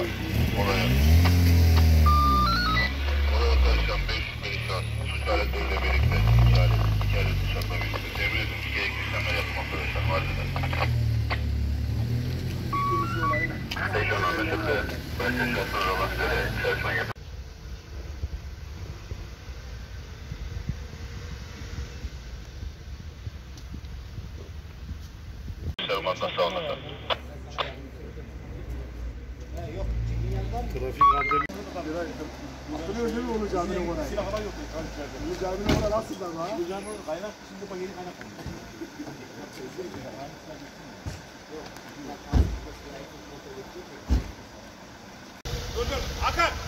Oraya. Oraya ulaşan 5 perişan. Suç aletleriyle birlikte. İki alet uçakla birlikte. Temin edilmiş gerekli işlemler yapın arkadaşlar. Maalesef. Station anlaşıldı. Ben sesler olmak üzere. Çalışma yapın. Sarılmazsa sağlanırsa. Trafik randevü. Hatırlıyoruz değil mi onu caminin oraya? Silah falan yok. Bu caminin oraya nasıl da ha? Bu caminin oraya kaynak, şimdi bak yeni kaynak. Dur, Hakan!